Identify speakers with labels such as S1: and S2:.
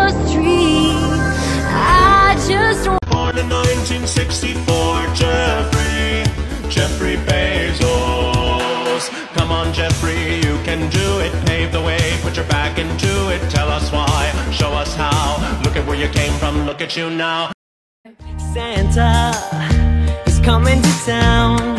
S1: the street. I just
S2: Born in 1964, Jeffrey Bezos. Come on, Jeffrey, you can do it. Pave the way, put your back into it. Tell us why, show us how. Look at where you came from, look at you now.
S3: Santa is coming to town.